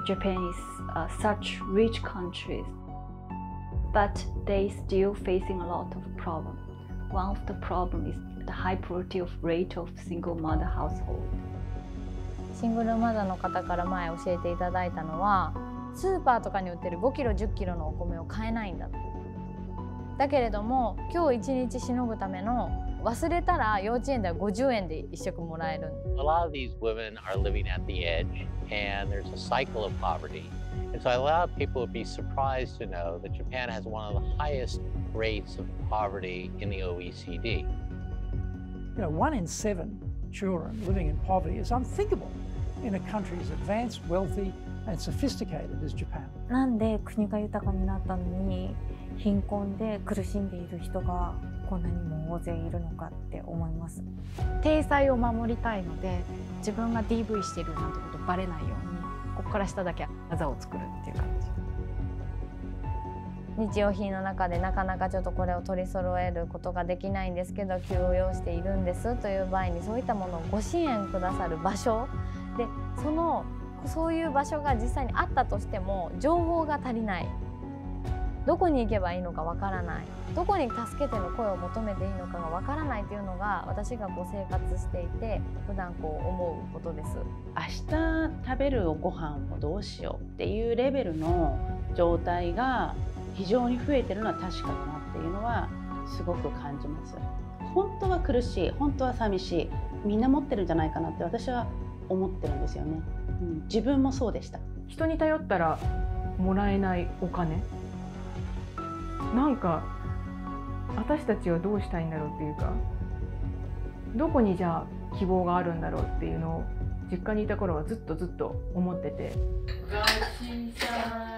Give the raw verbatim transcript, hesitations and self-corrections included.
Japan is uh, such rich countries, but they still facing a lot of problems. One of the problem is the high probability of rate of single mother household. シングルマザーの方から前教えていただいたのは、スーパーとかに売ってるごキロじゅっキロのお米を買えないんだ。だけれども今日一日しのぐための忘れたら幼稚園ではごじゅうえんで一食もらえる。 A lot of these women are living at the edge, and there's a cycle of poverty. And so a lot of people would be surprised to know that Japan has one of the highest rates of poverty in the O E C D. You know, one in seven children living in poverty is unthinkable in a country as advanced, wealthy, and sophisticated as Japan. なんで国が豊かになったのに貧困で苦しんでいる人がこんなにも大勢いるのかって思います。 体裁を守りたいので、自分が ディーブイ してるなんてことバレないように、ここから下だけあざを作るっていう感じ。 日用品の中でなかなかちょっとこれを取り揃えることができないんですけど休養しているんですという場合にそういったものをご支援くださる場所で、そのそういう場所が実際にあったとしても情報が足りない、どこに行けばいいのかわからない、どこに助けての声を求めていいのかがわからないというのが私がこう生活していて普段こう思うことです。 明日食べるご飯をどうしようっていうレベルの状態が非常に増えてるのは確かだなっていうのはすごく感じます。本当は苦しい、本当は寂しい、みんな持ってるんじゃないかなって私は思ってるんですよね、うん、自分もそうでした。 人に頼ったらもらえないお金、なんか私たちはどうしたいんだろうっていうか、どこにじゃあ希望があるんだろうっていうのを実家にいた頃はずっとずっと思ってて。